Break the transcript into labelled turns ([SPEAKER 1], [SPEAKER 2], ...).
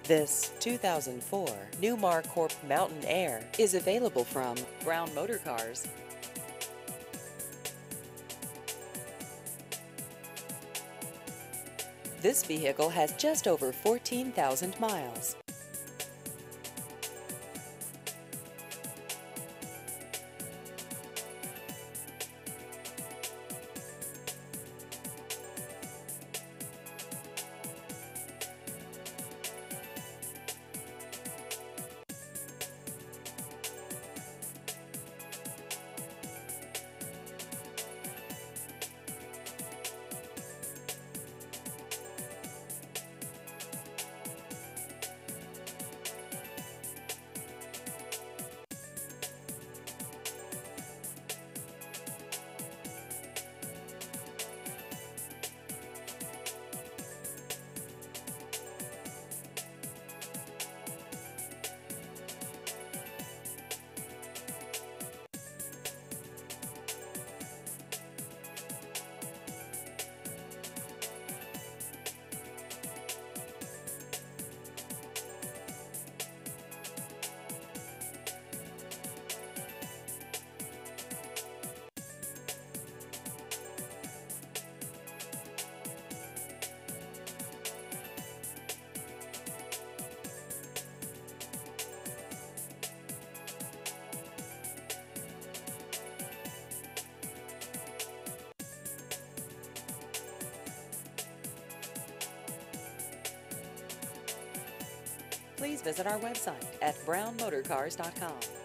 [SPEAKER 1] This 2004 Newmar Corp Mountain Air is available from Brown Motor Cars. This vehicle has just over 14,000 miles. Please visit our website at brownmotorcars.com.